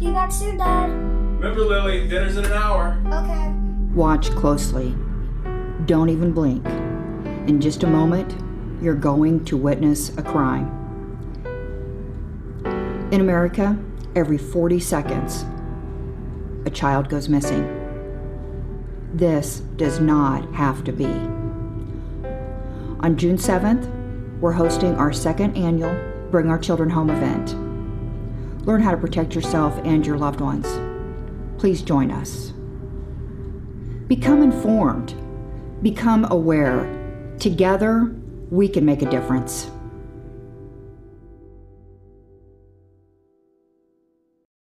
Be back soon, Dad. Remember, Lily, dinner's in an hour. Okay. Watch closely. Don't even blink. In just a moment, you're going to witness a crime. In America, every 40 seconds, a child goes missing. This does not have to be. On June 7th, we're hosting our second annual Bring Our Children Home event. Learn how to protect yourself and your loved ones. Please join us. Become informed. Become aware. Together, we can make a difference.